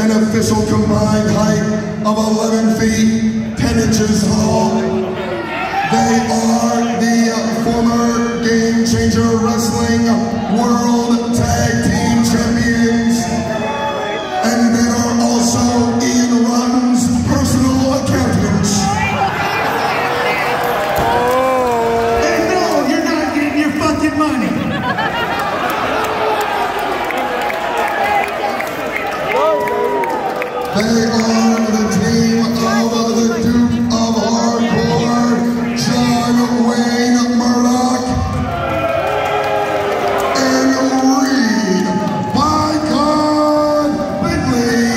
an official combined height of 11 feet, 10 inches tall. They are the former Game Changer Wrestling World Tag Team Champions. And they are also Ian Rutten's personal accountants. And no, you're not getting your fucking money. They are the team of the Duke of Hardcore, John Wayne Murdoch, and Reed, by God, Bigley.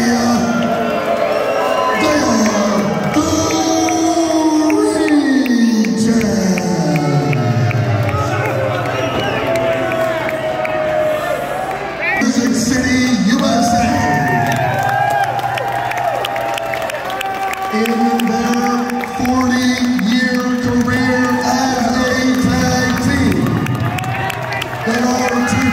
They are the Rejectz. Music City, USA. In their 40-year career as a tag team, they are